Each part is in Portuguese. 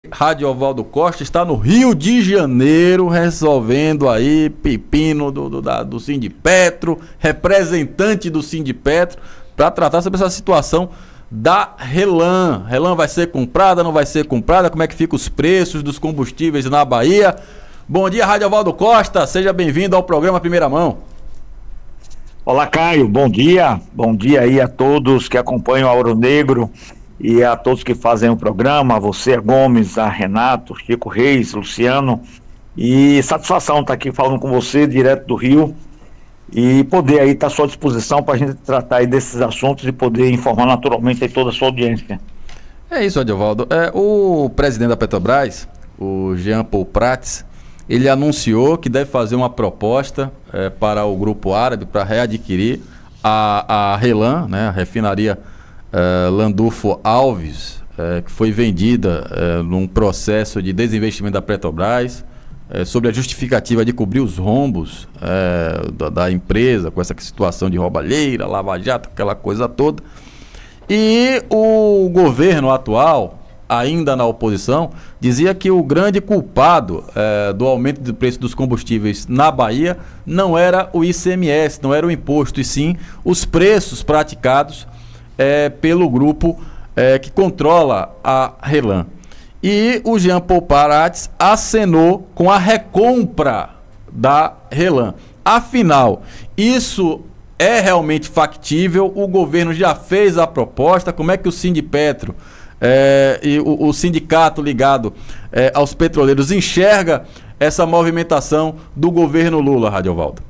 Rádio Ovaldo Costa está no Rio de Janeiro resolvendo aí pepino do Sindipetro, representante do Sindipetro, para tratar sobre essa situação da RLAM. RLAM vai ser comprada, não vai ser comprada? Como é que ficam os preços dos combustíveis na Bahia? Bom dia, Rádio Ovaldo Costa, seja bem-vindo ao programa Primeira Mão. Olá, Caio, bom dia aí a todos que acompanham a Ouro Negro e a todos que fazem o programa, a você, a Gomes, a Renato, Chico Reis, Luciano, e satisfação estar aqui falando com você direto do Rio e poder aí estar à sua disposição para a gente tratar aí desses assuntos e poder informar naturalmente aí toda a sua audiência. É isso, Adiovaldo. O presidente da Petrobras, o Jean Paul Prats, ele anunciou que deve fazer uma proposta para o Grupo Árabe para readquirir a RLAM, né, a refinaria Landulfo Alves, que foi vendida num processo de desinvestimento da Petrobras, sobre a justificativa de cobrir os rombos da empresa, com essa situação de roubalheira, lava-jato, aquela coisa toda. E o governo atual, ainda na oposição, dizia que o grande culpado do aumento do preço dos combustíveis na Bahia não era o ICMS, não era o imposto, e sim os preços praticados pelo grupo que controla a RLAM. E o Jean Paul Prats acenou com a recompra da RLAM. Afinal, isso é realmente factível? O governo já fez a proposta? Como é que o Sindipetro e o sindicato ligado aos petroleiros enxerga essa movimentação do governo Lula, Radiovaldo?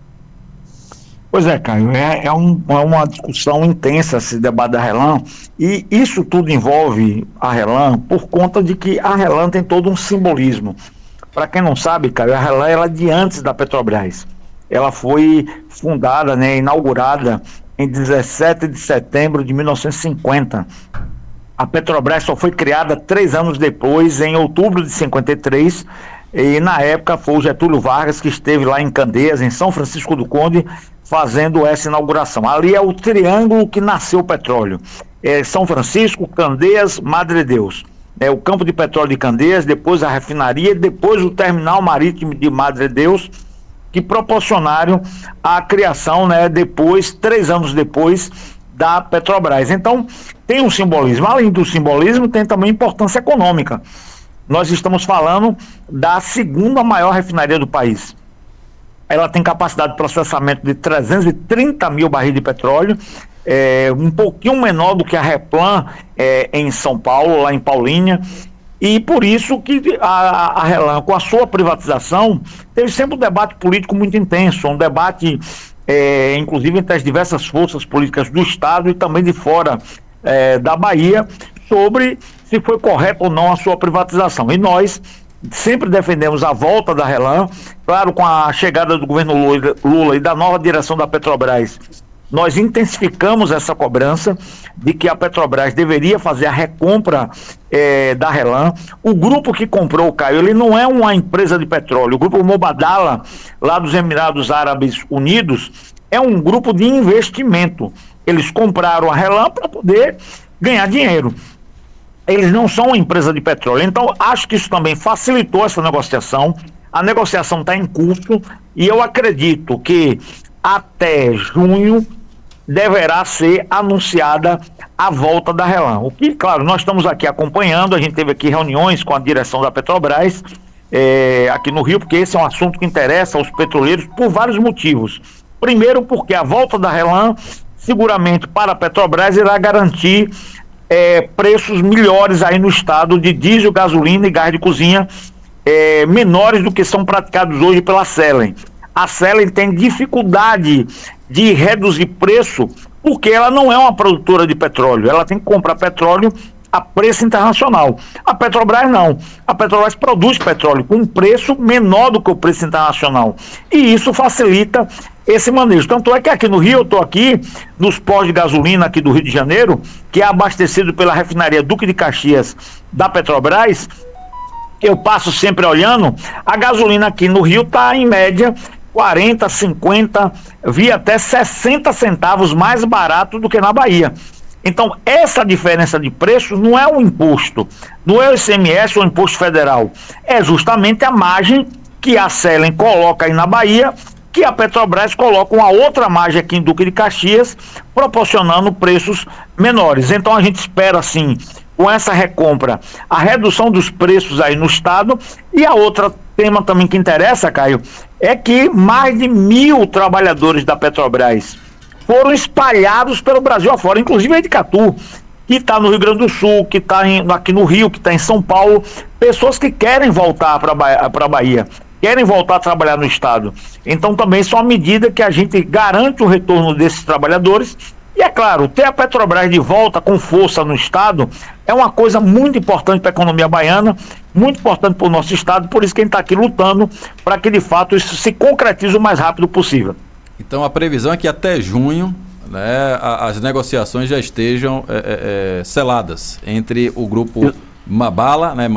Pois é, Caio, é uma discussão intensa esse debate da RLAM, e isso tudo envolve a RLAM por conta de que a RLAM tem todo um simbolismo. Para quem não sabe, Caio, a RLAM ela é de antes da Petrobras. Ela foi fundada, inaugurada em 17 de setembro de 1950. A Petrobras só foi criada 3 anos depois, em outubro de 53, e na época foi o Getúlio Vargas que esteve lá em Candeias, em São Francisco do Conde, fazendo essa inauguração. Ali é o triângulo que nasceu o petróleo. São Francisco, Candeias, Madre Deus. O campo de petróleo de Candeias, depois a refinaria, depois o terminal marítimo de Madre Deus, que proporcionaram a criação, depois, 3 anos depois, da Petrobras. Então, tem um simbolismo. Além do simbolismo, tem também importância econômica. Nós estamos falando da segunda maior refinaria do país. Ela tem capacidade de processamento de 330 mil barris de petróleo, um pouquinho menor do que a Replan em São Paulo, lá em Paulínia, e por isso que a RLAM, com a sua privatização, teve sempre um debate político muito intenso, um debate, inclusive entre as diversas forças políticas do Estado e também de fora da Bahia, sobre se foi correto ou não a sua privatização. E nós sempre defendemos a volta da RLAM, claro, com a chegada do governo Lula e da nova direção da Petrobras. Nós intensificamos essa cobrança de que a Petrobras deveria fazer a recompra da RLAM. O grupo que comprou o Caio, ele não é uma empresa de petróleo. O grupo Mubadala, lá dos Emirados Árabes Unidos, é um grupo de investimento. Eles compraram a RLAM para poder ganhar dinheiro. Eles não são uma empresa de petróleo. Então, acho que isso também facilitou essa negociação. A negociação está em curso e eu acredito que até junho deverá ser anunciada a volta da RLAM. O que, claro, nós estamos aqui acompanhando, a gente teve aqui reuniões com a direção da Petrobras aqui no Rio, porque esse é um assunto que interessa aos petroleiros por vários motivos. Primeiro, porque a volta da RLAM, seguramente para a Petrobras, irá garantir preços melhores aí no estado de diesel, gasolina e gás de cozinha, menores do que são praticados hoje pela Selen. A Selen tem dificuldade de reduzir preço porque ela não é uma produtora de petróleo, ela tem que comprar petróleo a preço internacional. A Petrobras não. A Petrobras produz petróleo com um preço menor do que o preço internacional. E isso facilita esse manejo. Tanto é que aqui no Rio, eu estou aqui nos postos de gasolina aqui do Rio de Janeiro, que é abastecido pela refinaria Duque de Caxias da Petrobras. Eu passo sempre olhando, a gasolina aqui no Rio está em média 40, 50, vi até 60 centavos mais barato do que na Bahia. Então, essa diferença de preço não é um imposto, não é o ICMS ou o imposto federal, é justamente a margem que a Selen coloca aí na Bahia, que a Petrobras coloca uma outra margem aqui em Duque de Caxias, proporcionando preços menores. Então, a gente espera, assim, com essa recompra, a redução dos preços aí no estado. E a outra tema também que interessa, Caio, é que mais de 1.000 trabalhadores da Petrobras foram espalhados pelo Brasil afora, inclusive aí de Catu, que está no Rio Grande do Sul, que está aqui no Rio, que está em São Paulo, pessoas que querem voltar para a Bahia, querem voltar a trabalhar no estado. Então também isso é uma medida que a gente garante o retorno desses trabalhadores. E é claro, ter a Petrobras de volta com força no estado é uma coisa muito importante para a economia baiana, muito importante para o nosso estado, por isso que a gente está aqui lutando para que de fato isso se concretize o mais rápido possível. Então a previsão é que até junho, né, as negociações já estejam seladas entre o grupo Mubadala, né?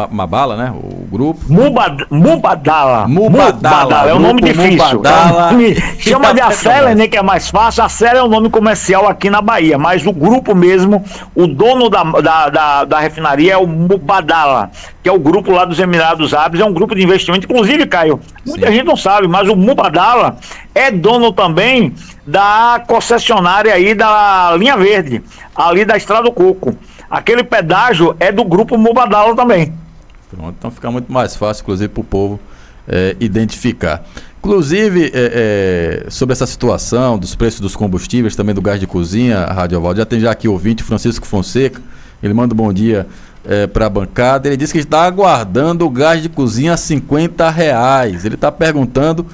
O grupo. Mubadala. É um nome difícil. Chama de Selen, né, que é mais fácil. A Selen é um nome comercial aqui na Bahia, mas o grupo mesmo, o dono da refinaria é o Mubadala, que é o grupo lá dos Emirados Árabes, é um grupo de investimento. Inclusive, Caio, muita gente não sabe, mas o Mubadala é dono também da concessionária aí da Linha Verde, ali da Estrada do Coco. Aquele pedágio é do grupo Mubadala também. Pronto, então fica muito mais fácil, inclusive, para o povo identificar. Inclusive, sobre essa situação dos preços dos combustíveis, também do gás de cozinha, a Rádio Ovaldo, já tem aqui o ouvinte, Francisco Fonseca, ele manda um bom dia para a bancada, ele disse que está aguardando o gás de cozinha a R$50. Ele está perguntando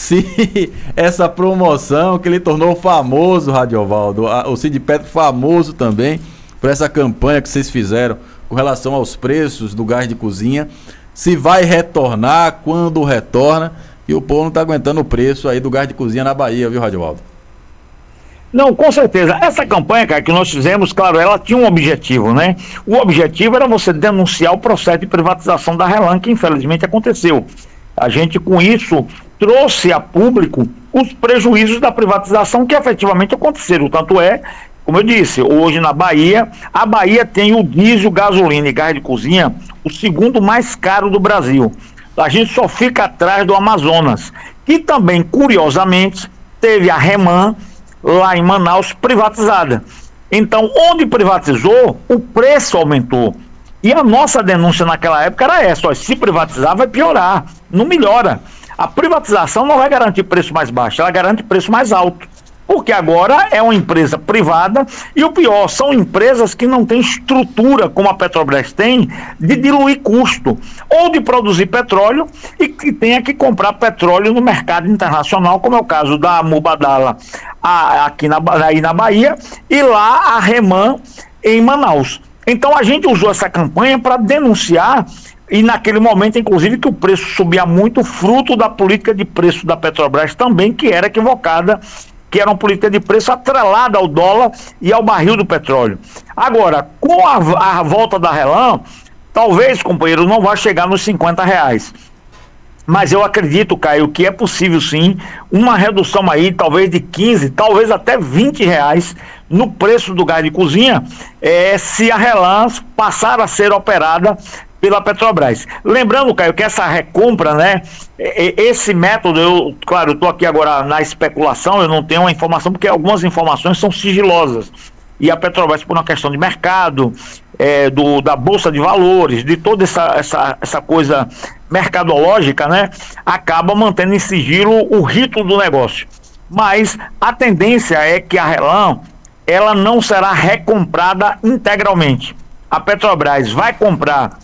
se essa promoção que ele tornou famoso, Rádio Ovaldo, o Cid Petro famoso também, por essa campanha que vocês fizeram com relação aos preços do gás de cozinha, se vai retornar, quando retorna, e o povo não está aguentando o preço aí do gás de cozinha na Bahia, viu, Radiovaldo? Não, com certeza. Essa campanha, cara, que nós fizemos, claro, ela tinha um objetivo, né? O objetivo era você denunciar o processo de privatização da RLAM, que infelizmente aconteceu. A gente, com isso, trouxe a público os prejuízos da privatização que efetivamente aconteceram. Tanto é, como eu disse, hoje na Bahia, a Bahia tem o diesel, gasolina e gás de cozinha, o segundo mais caro do Brasil. A gente só fica atrás do Amazonas, que também, curiosamente, teve a REMAN lá em Manaus privatizada. Então, onde privatizou, o preço aumentou. E a nossa denúncia naquela época era essa: ó, se privatizar vai piorar, não melhora. A privatização não vai garantir preço mais baixo, ela garante preço mais alto. Porque agora é uma empresa privada e o pior, são empresas que não têm estrutura, como a Petrobras tem, de diluir custo, ou de produzir petróleo e que tenha que comprar petróleo no mercado internacional, como é o caso da Mubadala aqui na Bahia e lá a REMAN em Manaus. Então a gente usou essa campanha para denunciar, e naquele momento, inclusive, que o preço subia muito, fruto da política de preço da Petrobras também, que era equivocada, que era uma política de preço atrelada ao dólar e ao barril do petróleo. Agora, com a volta da RLAM, talvez, companheiro, não vá chegar nos R$50. Mas eu acredito, Caio, que é possível sim uma redução aí, talvez de 15, talvez até R$20 no preço do gás de cozinha, se a RLAM passar a ser operada pela Petrobras. Lembrando, Caio, que essa recompra, né, esse método, claro, eu estou aqui agora na especulação, eu não tenho a informação, porque algumas informações são sigilosas, e a Petrobras, por uma questão de mercado, da Bolsa de Valores, de toda essa coisa mercadológica, né, acaba mantendo em sigilo o rito do negócio. Mas a tendência é que a RLAM, ela não será recomprada integralmente. A Petrobras vai comprar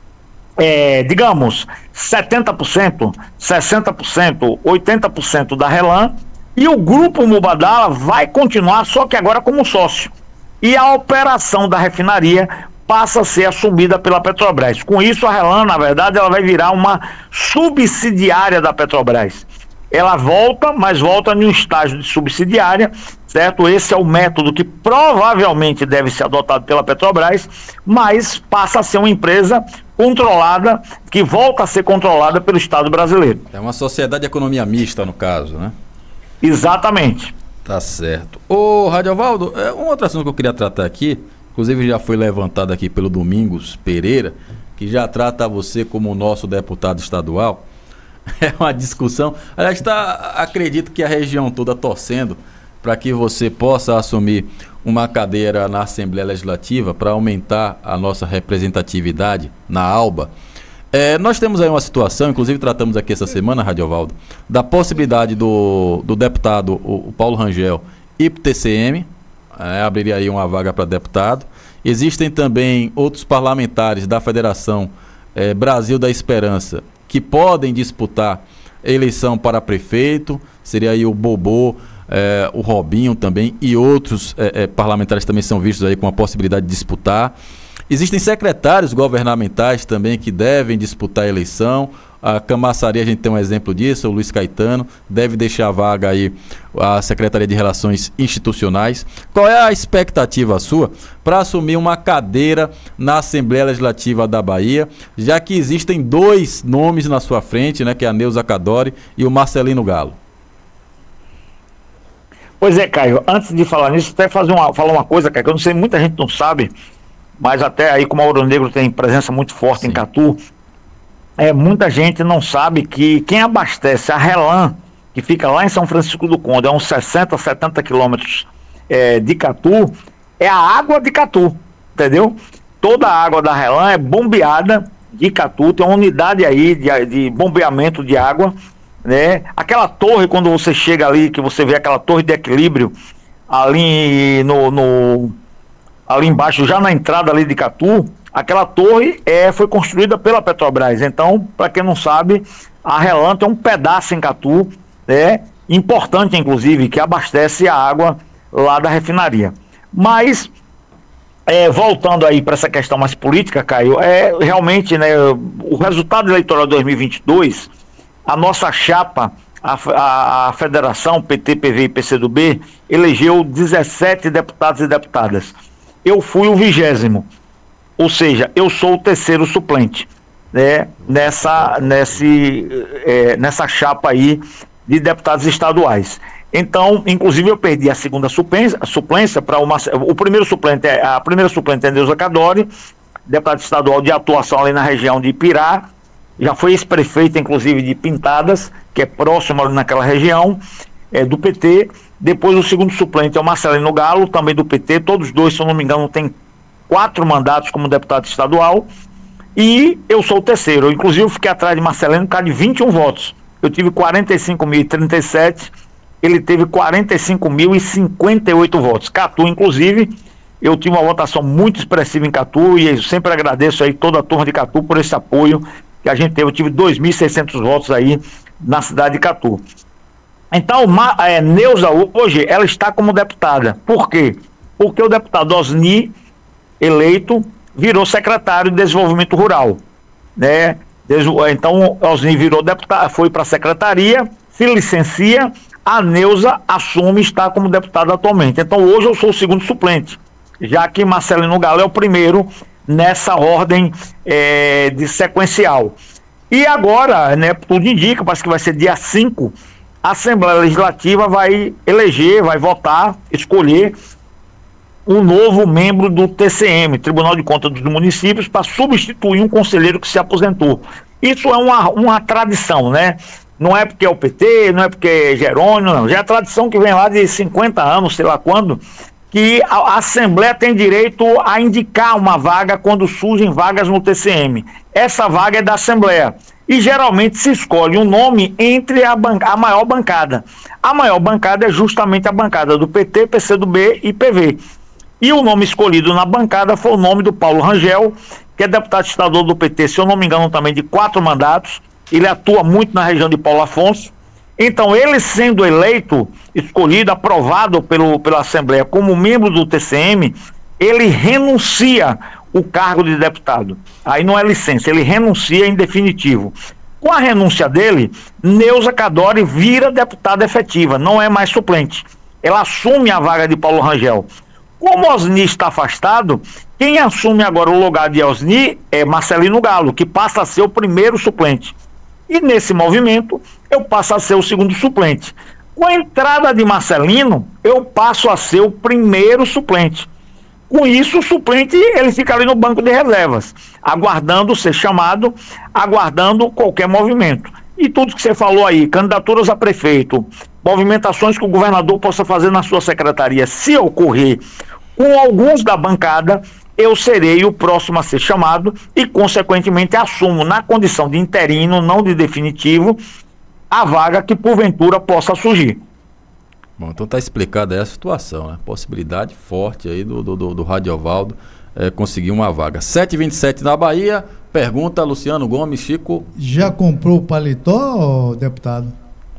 digamos, 70%, 60%, 80% da RLAM, e o grupo Mubadala vai continuar, só que agora como sócio. E a operação da refinaria passa a ser assumida pela Petrobras. Com isso, a RLAM, na verdade, ela vai virar uma subsidiária da Petrobras. Ela volta, mas volta em um estágio de subsidiária, certo? Esse é o método que provavelmente deve ser adotado pela Petrobras, mas passa a ser uma empresa controlada, que volta a ser controlada pelo Estado brasileiro. É uma sociedade de economia mista, no caso, né? Exatamente. Tá certo. Ô, Radiovaldo, um outro assunto que eu queria tratar aqui, inclusive já foi levantado aqui pelo Domingos Pereira, que já trata você como nosso deputado estadual. É uma discussão. Aliás, acredito que a região toda torcendo para que você possa assumir uma cadeira na Assembleia Legislativa para aumentar a nossa representatividade na ALBA. Nós temos aí uma situação, inclusive tratamos aqui essa semana, Radiovaldo, da possibilidade do deputado o Paulo Rangel ir para o TCM, abriria aí uma vaga para deputado. Existem também outros parlamentares da Federação Brasil da Esperança que podem disputar eleição para prefeito, seria aí o Bobô, o Robinho também, e outros parlamentares também são vistos aí com a possibilidade de disputar. Existem secretários governamentais também que devem disputar a eleição. A Camaçari, a gente tem um exemplo disso, o Luiz Caetano deve deixar a vaga aí a Secretaria de Relações Institucionais. Qual é a expectativa sua para assumir uma cadeira na Assembleia Legislativa da Bahia, já que existem 2 nomes na sua frente, né, que é a Neuza Cadore e o Marcelino Galo? Pois é, Caio, antes de falar nisso, até falar uma coisa, Caio, que eu não sei, muita gente não sabe, mas até aí, como a Ouro Negro tem presença muito forte Sim. em Catu, muita gente não sabe que quem abastece a Relan, que fica lá em São Francisco do Conde, a uns 60, 70 quilômetros de Catu, é a água de Catu, entendeu? Toda a água da Relan é bombeada de Catu, tem uma unidade aí de bombeamento de água, né? Aquela torre, quando você chega ali, que você vê aquela torre de equilíbrio ali ali embaixo, já na entrada ali de Catu, aquela torre foi construída pela Petrobras. Então, para quem não sabe, a Relan tem um pedaço em Catu, importante inclusive, que abastece a água lá da refinaria. Mas, voltando aí para essa questão mais política, Caio, realmente, né, o resultado eleitoral de 2022, a nossa chapa, a federação PT, PV e PCdoB, elegeu 17 deputados e deputadas. Eu fui o 20º, ou seja, eu sou o 3º suplente, né, nessa nessa chapa aí de deputados estaduais. Então, inclusive, eu perdi a segunda suplência para o primeiro suplente, a primeira suplente é Neuza Cadore, deputado estadual de atuação ali na região de Ipirá, já foi ex-prefeita, inclusive, de Pintadas, que é próximo ali naquela região, do PT. Depois o segundo suplente é o Marcelino Galo, também do PT, todos dois, se eu não me engano, têm 4 mandatos como deputado estadual, e eu sou o 3º. Eu, inclusive, fiquei atrás de Marcelino por causa de 21 votos. Eu tive 45.037, ele teve 45.058 votos. Catu, inclusive, eu tive uma votação muito expressiva em Catu, e eu sempre agradeço aí toda a turma de Catu por esse apoio que a gente teve. Eu tive 2.600 votos aí na cidade de Catu. Então, Neuza hoje, ela está como deputada. Por quê? Porque o deputado Osni, eleito, virou secretário de Desenvolvimento Rural, né? Então, Osni virou deputado, foi para a secretaria, se licencia, a Neuza assume e está como deputada atualmente. Então, hoje eu sou o segundo suplente, já que Marcelino Galo é o primeiro nessa ordem de sequencial. E agora, né, tudo indica, parece que vai ser dia 5, a Assembleia Legislativa vai eleger, vai votar, escolher um novo membro do TCM, Tribunal de Contas dos Municípios, para substituir um conselheiro que se aposentou. Isso é uma tradição, né? Não é porque é o PT, não é porque é Jerônimo, não. Já é a tradição que vem lá de 50 anos, sei lá quando, que a Assembleia tem direito a indicar uma vaga quando surgem vagas no TCM. Essa vaga é da Assembleia. E geralmente se escolhe um nome entre a maior bancada. A maior bancada é justamente a bancada do PT, PCdoB e PV. E o nome escolhido na bancada foi o nome do Paulo Rangel, que é deputado estadual do PT, se eu não me engano, também de 4 mandatos. Ele atua muito na região de Paulo Afonso. Então, ele sendo eleito, escolhido, aprovado pela Assembleia como membro do TCM, ele renuncia o cargo de deputado. Aí não é licença, ele renuncia em definitivo. Com a renúncia dele, Neuza Cadore vira deputada efetiva, não é mais suplente. Ela assume a vaga de Paulo Rangel. Como Osni está afastado, quem assume agora o lugar de Osni é Marcelino Galo, que passa a ser o primeiro suplente. E nesse movimento, eu passo a ser o segundo suplente. Com a entrada de Marcelino, eu passo a ser o primeiro suplente. Com isso, o suplente ele fica ali no banco de reservas, aguardando ser chamado, aguardando qualquer movimento. E tudo que você falou aí, candidaturas a prefeito, movimentações que o governador possa fazer na sua secretaria, se ocorrer com alguns da bancada, eu serei o próximo a ser chamado e, consequentemente, assumo na condição de interino, não de definitivo, a vaga que porventura possa surgir. Bom, então está explicada aí a situação, né? Possibilidade forte aí do Radiovaldo conseguir uma vaga. 7h27 na Bahia, pergunta Luciano Gomes. Chico. Já comprou o paletó, deputado?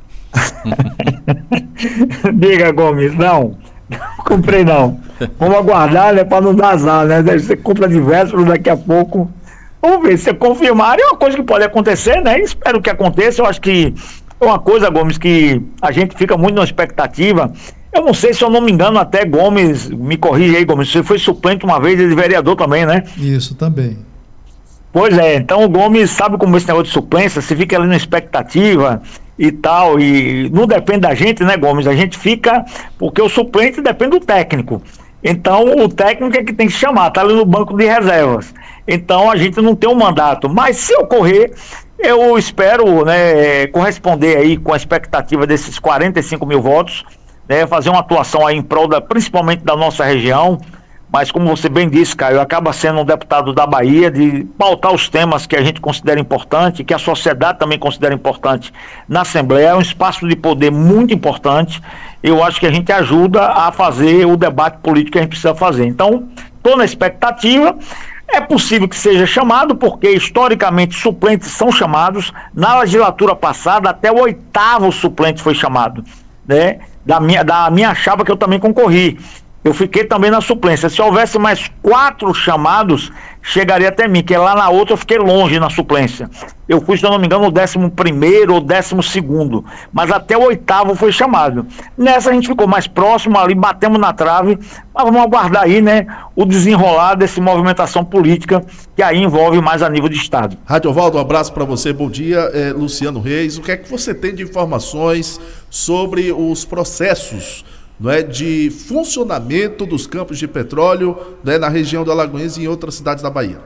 Diga, Gomes, não comprei não. Vamos aguardar, né, para não dar azar, né? Você compra de véspera, daqui a pouco. Vamos ver, se confirmar, é uma coisa que pode acontecer, né? Espero que aconteça. Eu acho que é uma coisa, Gomes, que a gente fica muito na expectativa. Eu não sei, se eu não me engano, até Gomes, me corrige aí, Gomes, você foi suplente uma vez de vereador também, né? Isso, também. Pois é, então o Gomes sabe como esse negócio de suplência, você fica ali na expectativa e tal, e não depende da gente, né, Gomes? A gente fica, porque o suplente depende do técnico. Então o técnico é que tem que chamar, tá ali no banco de reservas. Então a gente não tem um mandato, mas se ocorrer, eu espero, né, corresponder aí com a expectativa desses 45 mil votos, né, fazer uma atuação aí em prol principalmente da nossa região, mas como você bem disse, Caio, acaba sendo um deputado da Bahia, de pautar os temas que a gente considera importante, que a sociedade também considera importante na Assembleia. É um espaço de poder muito importante. Eu acho que a gente ajuda a fazer o debate político que a gente precisa fazer. Então, estou na expectativa. É possível que seja chamado, porque historicamente suplentes são chamados. Na legislatura passada, até o 8º suplente foi chamado, né? Da minha chapa, que eu também concorri. Eu fiquei também na suplência. Se houvesse mais 4 chamados, chegaria até mim, que lá na outra eu fiquei longe na suplência. Eu fui, se eu não me engano, o 11º ou 12º, mas até o 8º foi chamado. Nessa a gente ficou mais próximo ali, batemos na trave, mas vamos aguardar aí, né, o desenrolar dessa movimentação política, que aí envolve mais a nível de Estado. Radiovaldo, um abraço para você, bom dia. Luciano Reis, o que é que você tem de informações sobre os processos, não é, de funcionamento dos campos de petróleo, né, na região do Alagoinhas e em outras cidades da Bahia?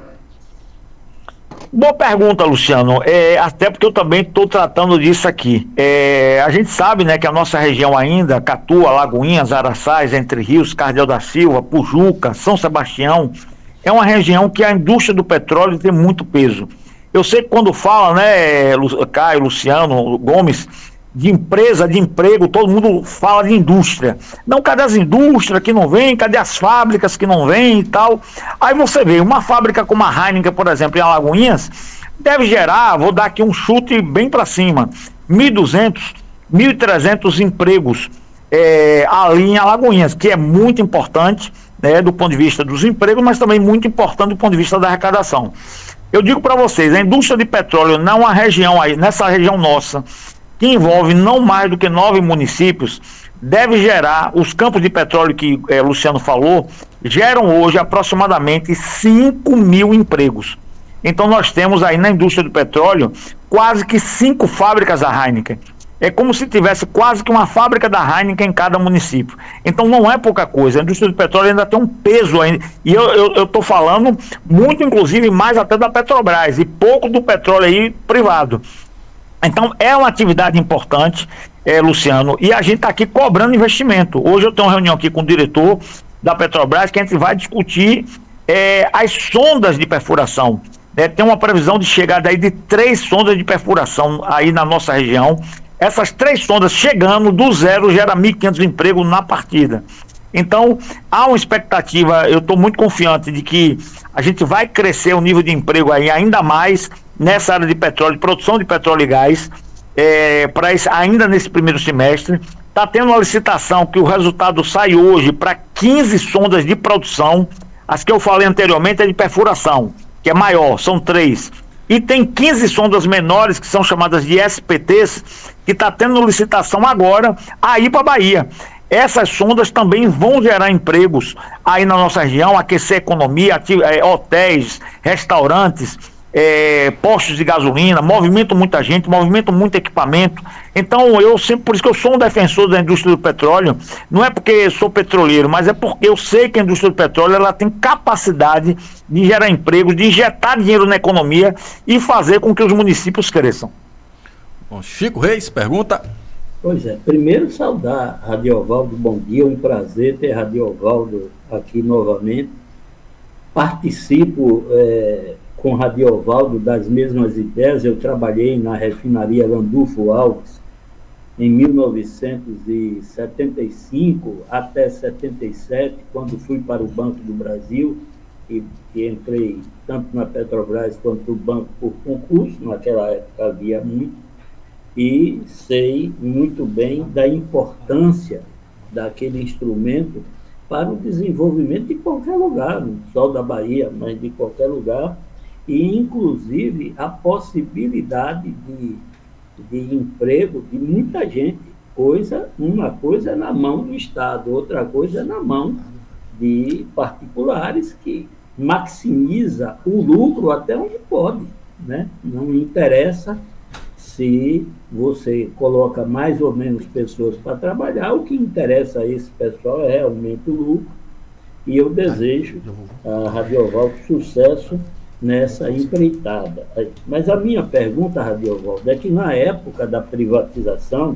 Boa pergunta, Luciano. Até porque eu também estou tratando disso aqui. A gente sabe, né, que a nossa região ainda, Catu, Alagoinhas, Araçás, Entre Rios, Cardeal da Silva, Pujuca, São Sebastião, é uma região que a indústria do petróleo tem muito peso. Eu sei que quando fala, né, Caio, Luciano, Gomes, de empresa, de emprego, todo mundo fala de indústria. Não, cadê as indústrias que não vêm? Cadê as fábricas que não vêm e tal? Aí você vê, uma fábrica como a Heineken, por exemplo, em Alagoinhas, deve gerar, vou dar aqui um chute bem para cima, 1.200, 1.300 empregos ali em Alagoinhas, que é muito importante, né, do ponto de vista dos empregos, mas também muito importante do ponto de vista da arrecadação. Eu digo para vocês, a indústria de petróleo numa região aí, nessa região nossa, que envolve não mais do que 9 municípios, deve gerar, os campos de petróleo que Luciano falou, geram hoje aproximadamente 5 mil empregos. Então nós temos aí na indústria do petróleo quase que 5 fábricas da Heineken. É como se tivesse quase que uma fábrica da Heineken em cada município. Então não é pouca coisa, a indústria do petróleo ainda tem um peso ainda. E eu estou falando muito, inclusive, mais até da Petrobras e pouco do petróleo aí privado. Então é uma atividade importante, Luciano, e a gente está aqui cobrando investimento. Hoje eu tenho uma reunião aqui com o diretor da Petrobras, que a gente vai discutir as sondas de perfuração. Tem uma previsão de chegada aí de 3 sondas de perfuração aí na nossa região. Essas 3 sondas chegando do zero gera 1.500 empregos na partida. Então há uma expectativa, eu estou muito confiante de que a gente vai crescer o nível de emprego aí ainda mais nessa área de petróleo, de produção de petróleo e gás, ainda nesse primeiro semestre. Está tendo uma licitação que o resultado sai hoje para 15 sondas de produção. As que eu falei anteriormente é de perfuração, que é maior, são 3. E tem 15 sondas menores, que são chamadas de SPTs, que está tendo licitação agora aí para a Bahia. Essas sondas também vão gerar empregos aí na nossa região, aquecer a economia, hotéis, restaurantes. postos de gasolina, movimentam muita gente, movimentam muito equipamento. Então por isso que eu sou um defensor da indústria do petróleo. Não é porque sou petroleiro, mas é porque eu sei que a indústria do petróleo ela tem capacidade de gerar empregos, de injetar dinheiro na economia e fazer com que os municípios cresçam. Bom, Chico Reis pergunta. Pois é, primeiro saudar Radiovaldo, bom dia, um prazer ter Radiovaldo aqui novamente. Participo com Radiovaldo das mesmas ideias. Eu trabalhei na refinaria Landulfo Alves em 1975 até 77, quando fui para o Banco do Brasil e entrei tanto na Petrobras quanto no banco por concurso. Naquela época havia muito, e sei muito bem da importância daquele instrumento para o desenvolvimento de qualquer lugar, não só da Bahia, mas de qualquer lugar, e inclusive a possibilidade de emprego de muita gente. Uma coisa é na mão do Estado, outra coisa é na mão de particulares, que maximiza o lucro até onde pode, né? Não interessa se você coloca mais ou menos pessoas para trabalhar, o que interessa a esse pessoal é realmente o lucro, e eu desejo a Radiovaldo sucesso nessa empreitada. Mas a minha pergunta, Radiovaldo, é que na época da privatização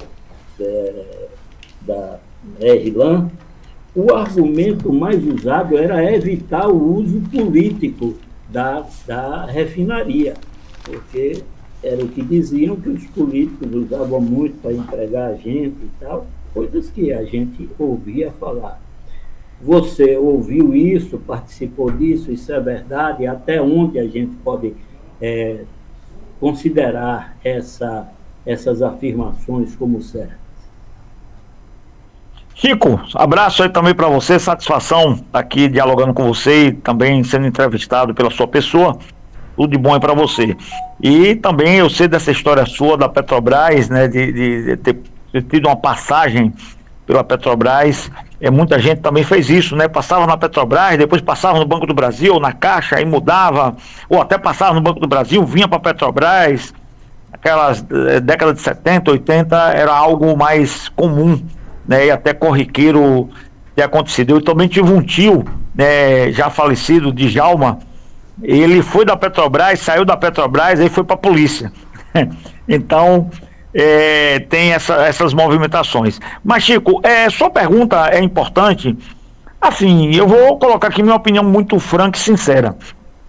da RLAM, o argumento mais usado era evitar o uso político da refinaria, porque era o que diziam que os políticos usavam muito para entregar a gente e tal, coisas que a gente ouvia falar. Você ouviu isso, participou disso, isso é verdade? Até onde a gente pode considerar essas afirmações como certas? Chico, abraço aí também para você, satisfação estar aqui dialogando com você e também sendo entrevistado pela sua pessoa. Tudo de bom aí para você. E também eu sei dessa história sua da Petrobras, né, de ter tido uma passagem pela Petrobras. Muita gente também fez isso, né? Passava na Petrobras, depois passava no Banco do Brasil, ou na Caixa, aí mudava, ou até passava no Banco do Brasil, vinha para a Petrobras. Aquelas décadas de 70, 80, era algo mais comum, né? E até corriqueiro ter acontecido. Eu também tive um tio, né, já falecido, Djalma. Ele foi da Petrobras, saiu da Petrobras, aí foi para a polícia. Então, tem essas movimentações. Mas, Chico, sua pergunta é importante. Assim, eu vou colocar aqui minha opinião muito franca e sincera.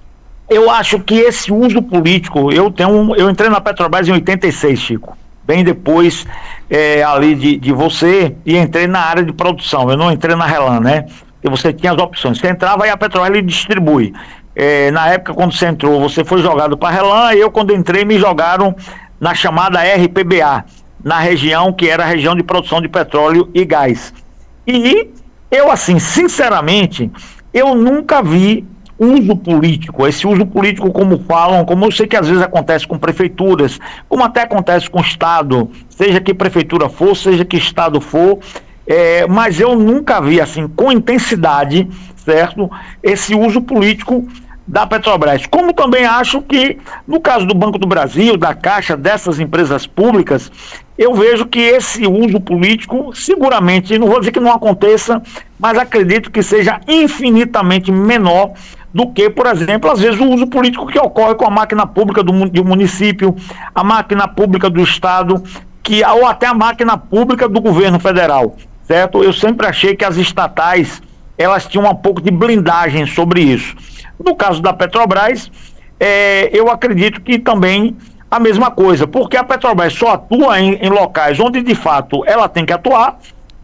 Eu acho que esse uso político, eu entrei na Petrobras em 86, Chico, bem depois ali de você, e entrei na área de produção. Eu não entrei na RLAM, né? Porque você tinha as opções. Você entrava e a Petrobras ele distribui. Na época, quando você entrou, você foi jogado para a RLAM, e eu, quando entrei, me jogaram na chamada RPBA, na região que era a região de produção de petróleo e gás. E eu, assim, sinceramente, eu nunca vi uso político, esse uso político como falam, como eu sei que às vezes acontece com prefeituras, como até acontece com o Estado, seja que prefeitura for, seja que Estado for, mas eu nunca vi, assim, com intensidade, certo, esse uso político da Petrobras. Como também acho que, no caso do Banco do Brasil, da Caixa, dessas empresas públicas, eu vejo que esse uso político, seguramente, não vou dizer que não aconteça, mas acredito que seja infinitamente menor do que, por exemplo, às vezes o uso político que ocorre com a máquina pública do município, a máquina pública do Estado, ou até a máquina pública do governo federal, certo? Eu sempre achei que as estatais, elas tinham um pouco de blindagem sobre isso. No caso da Petrobras, eu acredito que também a mesma coisa, porque a Petrobras só atua em locais onde de fato ela tem que atuar.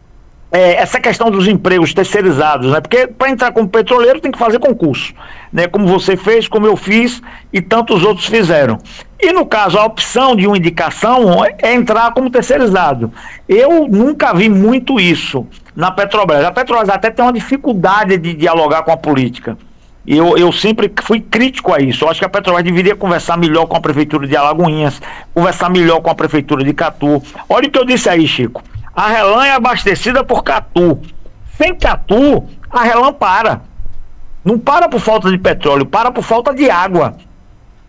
Essa questão dos empregos terceirizados, né? Porque para entrar como petroleiro tem que fazer concurso, né? Como você fez, como eu fiz e tantos outros fizeram. E no caso, a opção de uma indicação é entrar como terceirizado. Eu nunca vi muito isso na Petrobras. A Petrobras até tem uma dificuldade de dialogar com a política. Eu sempre fui crítico a isso. Eu acho que a Petrobras deveria conversar melhor com a Prefeitura de Alagoinhas, conversar melhor com a Prefeitura de Catu. Olha o que eu disse aí, Chico. A RLAM é abastecida por Catu. Sem Catu, a RLAM para. Não para por falta de petróleo, para por falta de água.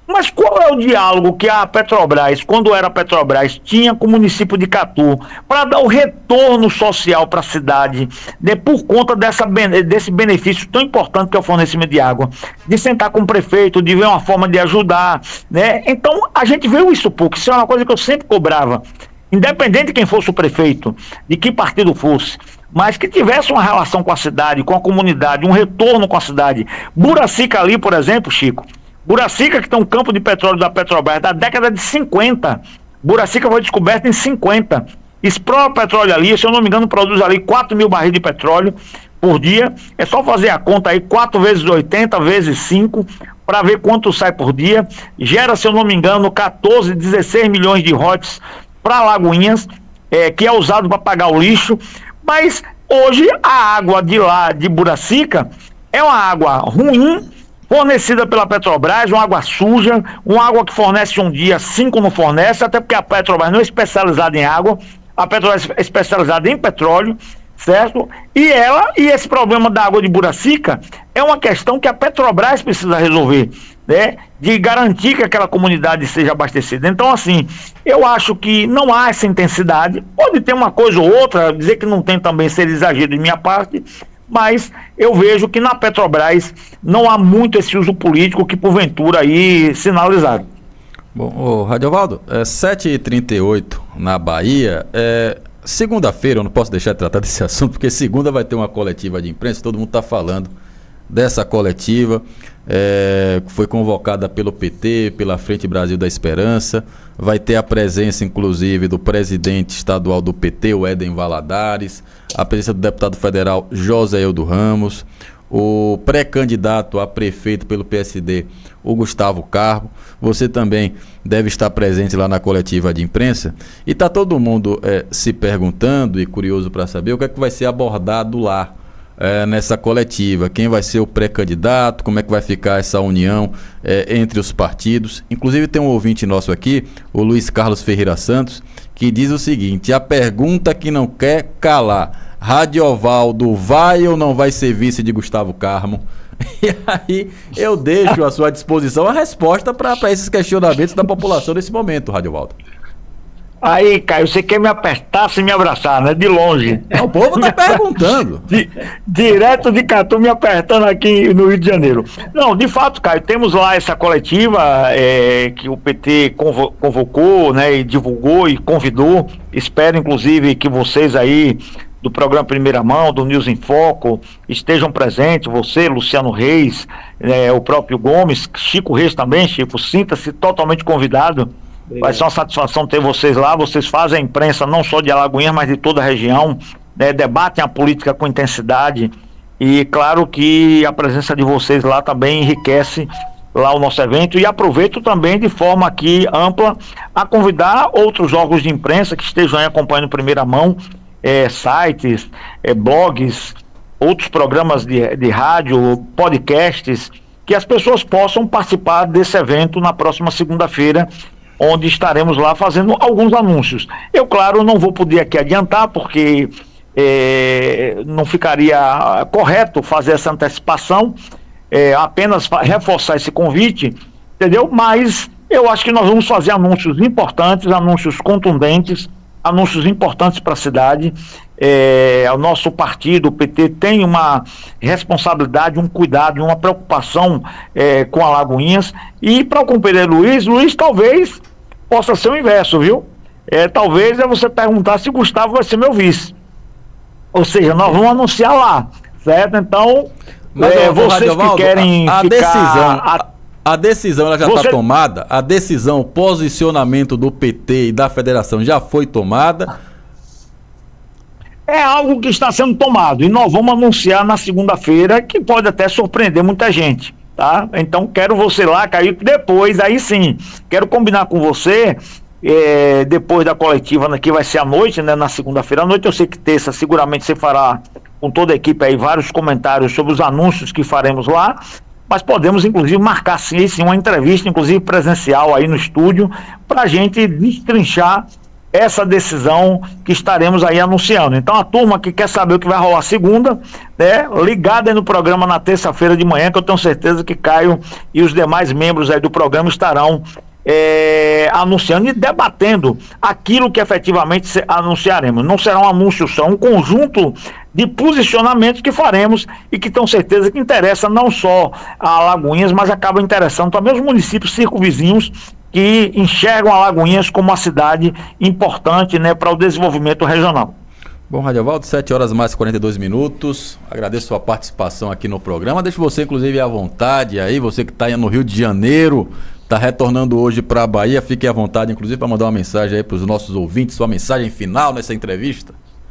Mas qual é o diálogo que a Petrobras, quando era Petrobras, tinha com o município de Catu para dar o retorno social para a cidade, né, por conta desse benefício tão importante que é o fornecimento de água, de sentar com o prefeito, de ver uma forma de ajudar, né? Então a gente viu isso pouco, isso é uma coisa que eu sempre cobrava, independente de quem fosse o prefeito, de que partido fosse, mas que tivesse uma relação com a cidade, com a comunidade, um retorno com a cidade. Buracica ali, por exemplo, Chico, Buracica, que tem um campo de petróleo da Petrobras da década de 50. Buracica foi descoberta em 50. Esse próprio petróleo ali, se eu não me engano, produz ali 4 mil barris de petróleo por dia. É só fazer a conta aí, 4 vezes 80 vezes 5, para ver quanto sai por dia. Gera, se eu não me engano, 14, 16 milhões de royalties para Lagoinhas, que é usado para pagar o lixo. Mas hoje a água de lá, de Buracica, é uma água ruim, fornecida pela Petrobras, uma água suja, uma água que fornece um dia, 5 não fornece, até porque a Petrobras não é especializada em água, a Petrobras é especializada em petróleo, certo? E esse problema da água de Buracica é uma questão que a Petrobras precisa resolver, né? De garantir que aquela comunidade seja abastecida. Então, assim, eu acho que não há essa intensidade, pode ter uma coisa ou outra, dizer que não tem também ser exagero de minha parte, mas eu vejo que na Petrobras não há muito esse uso político que porventura aí sinalizaram. Bom, Radiovaldo, 7h38 na Bahia, segunda-feira, eu não posso deixar de tratar desse assunto, porque segunda vai ter uma coletiva de imprensa, todo mundo está falando dessa coletiva, que foi convocada pelo PT, pela Frente Brasil da Esperança, vai ter a presença inclusive do presidente estadual do PT, o Éden Valadares, a presença do deputado federal José Eudo Ramos, o pré-candidato a prefeito pelo PSD, o Gustavo Carbo. Você também deve estar presente lá na coletiva de imprensa, e está todo mundo se perguntando e curioso para saber o que é que vai ser abordado lá nessa coletiva, quem vai ser o pré-candidato, como é que vai ficar essa união entre os partidos. Inclusive tem um ouvinte nosso aqui, o Luiz Carlos Ferreira Santos, que diz o seguinte: a pergunta que não quer calar, Radiovaldo vai ou não vai ser vice de Gustavo Carmo? E aí eu deixo à sua disposição a resposta para esses questionamentos da população nesse momento, Radiovaldo. Aí, Caio, você quer me apertar sem me abraçar, né? De longe. O povo está perguntando. Direto de Catu me apertando aqui no Rio de Janeiro. Não, de fato, Caio, temos lá essa coletiva que o PT convocou, né, e divulgou e convidou. Espero, inclusive, que vocês aí do programa Primeira Mão, do News em Foco, estejam presentes, você, Luciano Reis, o próprio Gomes, Chico Reis também. Chico, sinta-se totalmente convidado. Obrigado. Vai ser uma satisfação ter vocês lá. Vocês fazem a imprensa não só de Alagoinhas, mas de toda a região, né? Debatem a política com intensidade, e claro que a presença de vocês lá também enriquece lá o nosso evento. E aproveito também de forma aqui ampla a convidar outros órgãos de imprensa que estejam aí acompanhando em primeira mão, sites, blogs, outros programas de rádio, podcasts, que as pessoas possam participar desse evento na próxima segunda-feira, onde estaremos lá fazendo alguns anúncios. Eu, claro, não vou poder aqui adiantar, porque não ficaria correto fazer essa antecipação, apenas reforçar esse convite, entendeu? Mas eu acho que nós vamos fazer anúncios importantes, anúncios contundentes, anúncios importantes para a cidade. O nosso partido, o PT, tem uma responsabilidade, um cuidado, uma preocupação com Alagoinhas. E para o companheiro Luiz talvez possa ser o inverso, viu? Talvez você perguntar se Gustavo vai ser meu vice. Ou seja, nós vamos anunciar lá, certo? Então, vocês que querem a decisão ela já está tomada? A decisão, o posicionamento do PT e da federação já foi tomada? É algo que está sendo tomado, e nós vamos anunciar na segunda-feira, que pode até surpreender muita gente, tá? Então quero você lá, Caio, depois, aí sim, quero combinar com você, depois da coletiva, que vai ser à noite, né, na segunda-feira à noite. Eu sei que terça seguramente você fará com toda a equipe aí vários comentários sobre os anúncios que faremos lá, mas podemos inclusive marcar sim uma entrevista, inclusive presencial aí no estúdio, para a gente destrinchar essa decisão que estaremos aí anunciando. Então a turma que quer saber o que vai rolar segunda, né, ligada aí no programa na terça-feira de manhã, que eu tenho certeza que Caio e os demais membros aí do programa estarão anunciando e debatendo aquilo que efetivamente anunciaremos. Não será um anúncio só, um conjunto de posicionamentos que faremos e que tenho certeza que interessa não só a Alagoinhas, mas acaba interessando também os municípios circunvizinhos que enxergam Alagoinhas como uma cidade importante, né, para o desenvolvimento regional. Bom, Radiovaldo, 7 horas mais 42 minutos. Agradeço a sua participação aqui no programa. Deixo você, inclusive, à vontade aí, você que está no Rio de Janeiro, está retornando hoje para a Bahia, fique à vontade, inclusive, para mandar uma mensagem aí para os nossos ouvintes, sua mensagem final nessa entrevista.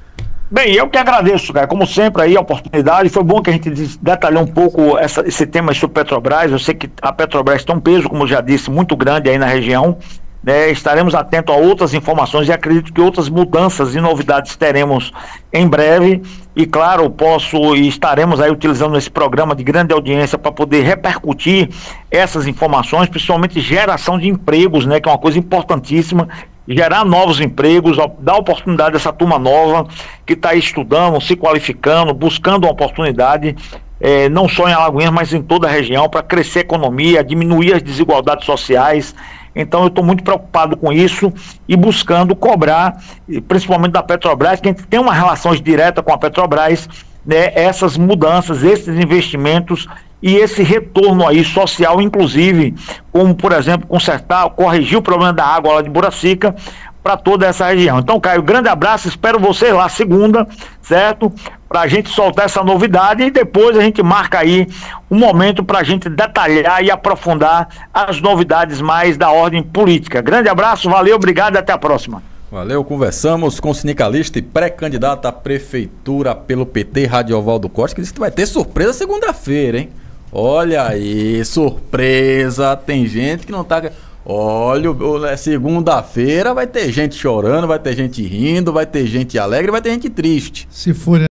Bem, eu que agradeço, cara, como sempre aí a oportunidade. Foi bom que a gente detalhou um pouco esse tema sobre Petrobras. Eu sei que a Petrobras tem um peso, como eu já disse, muito grande aí na região, né? Estaremos atentos a outras informações e acredito que outras mudanças e novidades teremos em breve. E claro, estaremos aí utilizando esse programa de grande audiência para poder repercutir essas informações, principalmente geração de empregos, né, que é uma coisa importantíssima. Gerar novos empregos, dar oportunidade a essa turma nova que está aí estudando, se qualificando, buscando uma oportunidade, não só em Alagoinhas, mas em toda a região, para crescer a economia, diminuir as desigualdades sociais. Então eu estou muito preocupado com isso e buscando cobrar, principalmente da Petrobras, que a gente tem uma relação direta com a Petrobras, né, essas mudanças, esses investimentos e esse retorno aí social, inclusive, como, por exemplo, corrigir o problema da água lá de Buracica para toda essa região. Então, Caio, grande abraço, espero você lá segunda, certo? Para a gente soltar essa novidade e depois a gente marca aí um momento para a gente detalhar e aprofundar as novidades mais da ordem política. Grande abraço, valeu, obrigado e até a próxima. Valeu, conversamos com o sindicalista e pré-candidato à prefeitura pelo PT, Radiovaldo Costa, que disse que vai ter surpresa segunda-feira, hein? Olha aí, surpresa, tem gente que não tá... Olha, segunda-feira vai ter gente chorando, vai ter gente rindo, vai ter gente alegre, vai ter gente triste. Se for